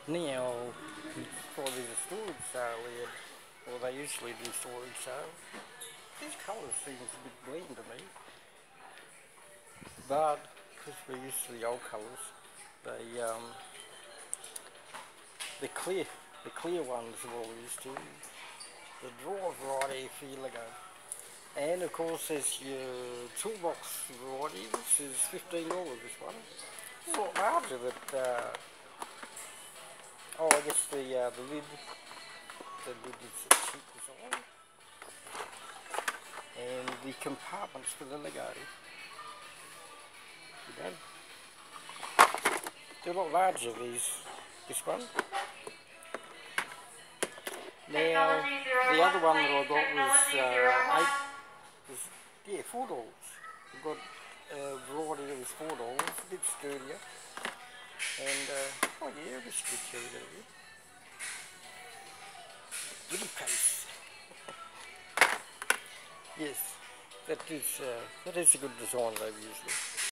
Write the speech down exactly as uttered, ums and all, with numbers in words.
Now, for the storage sale, we had, well, they usually do storage sale. These colours seems a bit bland to me, but because we're used to the old colours, they um, the clear, the clear ones are all we're used to. The drawer variety a few ago, and of course there's your toolbox variety, which is fifteen dollars. This one, it's a lot larger, but uh, oh, I guess the uh, the lid, the lid is a cheap design, and the compartments for the Lego. You know, they're a lot larger. These, this one. Now, the other one that I got was uh, eight, was, yeah, four dollars. I've got a variety that was four dollars, a bit sturdier, and uh, oh yeah, this should be carried out here. Little case. Yes, that is uh, that is a good design though usually.